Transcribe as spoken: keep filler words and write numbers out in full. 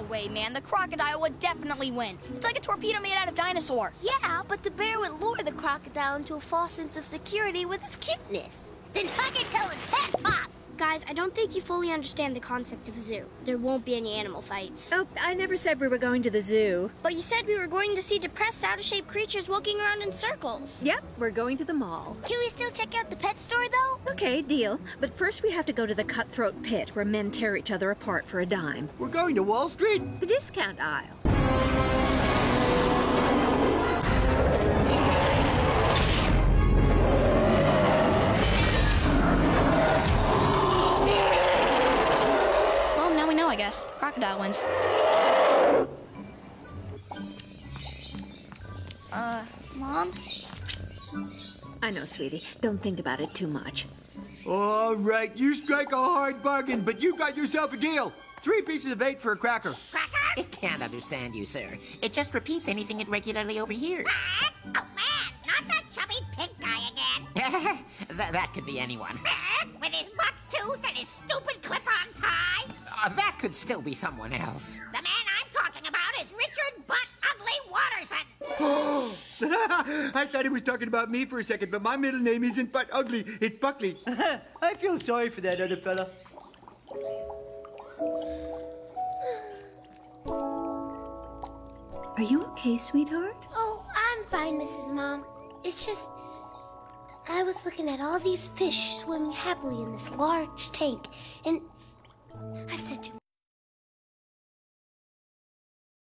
No way, man. The crocodile would definitely win. It's like a torpedo made out of dinosaur. Yeah, but the bear would lure the crocodile into a false sense of security with his cuteness. Then hug it till its head pops! Guys, I don't think you fully understand the concept of a zoo. There won't be any animal fights. Oh, I never said we were going to the zoo. But you said we were going to see depressed, out-of-shape creatures walking around in circles. Yep, we're going to the mall. Can we still check out the pet store, though? Okay, deal. But first we have to go to the cutthroat pit where men tear each other apart for a dime. We're going to Wall Street? The discount aisle. I guess. Crocodile wins. Uh, Mom? I know, sweetie. Don't think about it too much. All right, you strike a hard bargain, but you got yourself a deal. Three pieces of eight for a cracker. Cracker? It can't understand you, sir. It just repeats anything it regularly overhears. Oh, man, not that chubby pink guy again. that, that could be anyone. With his buck tooth and his stupid clip-on tie? Uh, that could still be someone else. The man I'm talking about is Richard Butt Ugly Watterson. I thought he was talking about me for a second, but my middle name isn't Butt Ugly, it's Buckley. I feel sorry for that other fella. Are you okay, sweetheart? Oh, I'm fine, Missus Mom. It's just... I was looking at all these fish swimming happily in this large tank, and